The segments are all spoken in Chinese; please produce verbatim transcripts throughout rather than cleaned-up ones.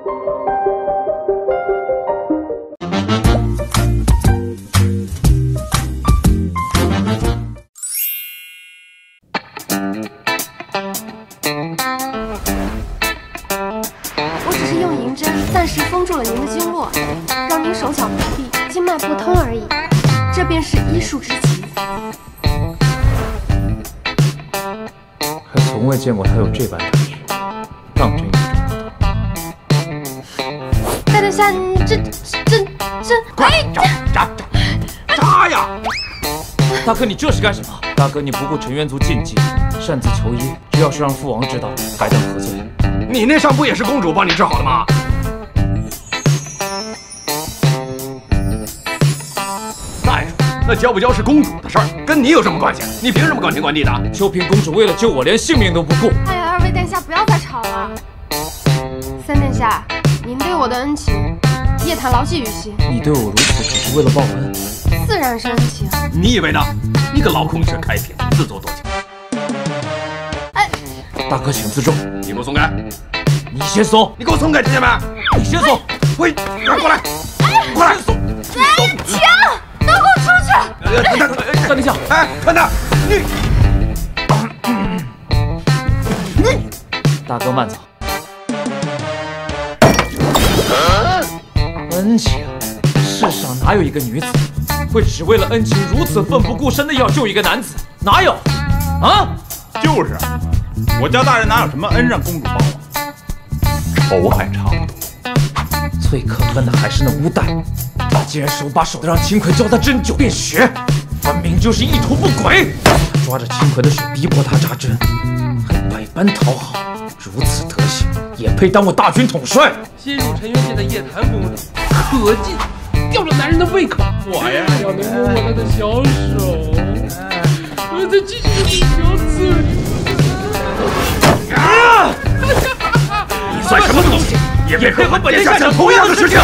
我只是用银针暂时封住了您的经络，让您手脚不利，经脉不通而已。这便是医术之奇。 还从未见过他有这般本事，当真与众不同。 大殿下，你这这这…… 快扎扎扎扎呀！大哥，你这是干什么？大哥，你不顾陈元族禁忌，擅自求医，这要是让父王知道，该当何罪？ 你那伤不也是公主帮你治好的吗？再说，那交不交是公主的事儿，跟你有什么关系？你凭什么管天管地的？ 秋萍公主为了救我，连性命都不顾。 哎呀，二位殿下不要再吵了。三殿下，您对我的恩情，夜谭牢记于心。 你对我如此，只是为了报恩？ 自然是恩情。 你以为呢？你个老孔雀开屏，自作多情。 哎， 大哥，请自重。 你给我松开！ 你先松！ 你给我松开，听见没？ 你先松！ 喂，过来，过来！松！ 哎，停！都给我出去！ 大大殿下， 哎，看他，你你， 大哥慢走。恩情，世上哪有一个女子会只为了恩情如此奋不顾身的要救一个男子？哪有？啊？ 就是，我家大人哪有什么恩让公主帮我？仇还差不多。 最可恨的还是那乌代，他竟然手把手的让秦桧教他针灸便穴，分明就是意图不轨。他抓着秦桧的手逼迫他扎针，还百般讨好，如此德行也配当我大军统帅？ 新入陈元界的夜谭公主，可劲吊着男人的胃口。 我呀， 要能摸摸她的小手，我再继续小嘴。 啊！你算什么东西？也配和本殿下讲同样的事情？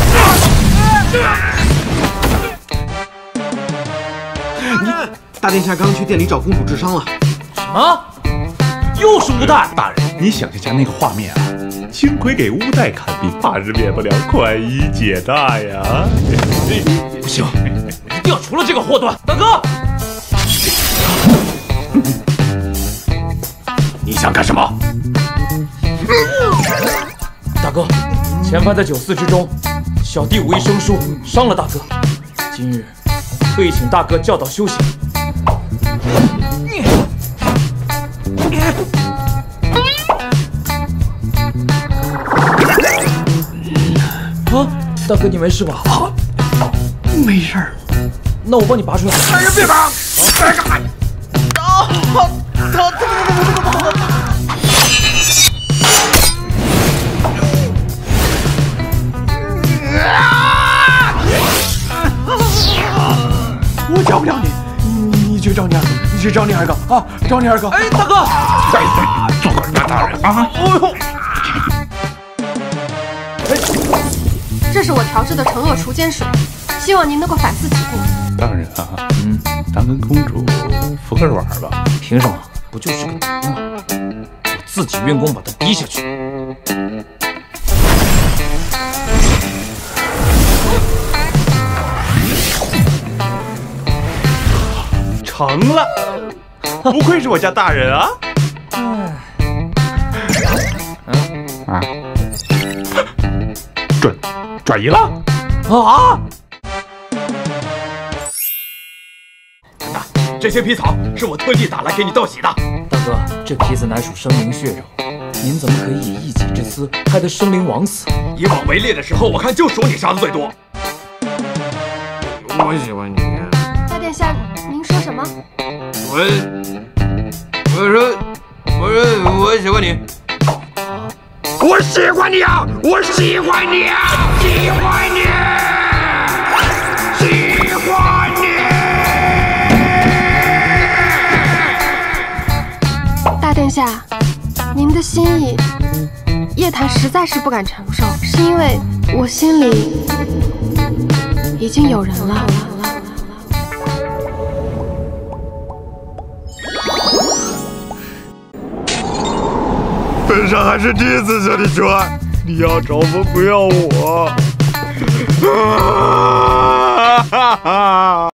你大殿下刚去店里找公主治伤了。 什么？又是乌代？ 大人，你想象下那个画面啊！秦桧给乌代看病，怕是免不了宽衣解带呀！ 不行，我一定要除了这个祸端！大哥， 你想干什么？ 大哥，前番在酒肆之中，小弟无意生疏，伤了大哥。今日特意请大哥教导修行。啊，大哥，你没事吧？啊， 没事儿。 那我帮你拔出来。 来人，别拔！来干嘛？ 啊！疼疼疼疼疼！ 我教不了你，你你去找你二哥，你去找你二哥啊，找你二哥。 哎，大哥， 哎，做个大大人啊！ 哦呦，这是我调制的惩恶除奸水，希望您能够反思其过。 大人啊，嗯，咱跟公主服个软吧。 凭什么？不就是个毒吗？我自己运功把他逼下去。 成了，不愧是我家大人啊！ 嗯啊，转转移了啊！ 看呐，这些皮草是我特地打来给你道喜的。 大哥，这皮子乃属生灵血肉，您怎么可以以一己之私害得生灵枉死？ 以往围猎的时候，我看就属你杀的最多。我喜欢你。 大殿下，您说什么？ 我我说我说我喜欢你。我喜欢你啊！我喜欢你啊！喜欢你！喜欢你！ 大殿下，您的心意，夜谭实在是不敢承受，是因为我心里已经有人了。 本上还是第一次向你求爱， 你要找我不要我。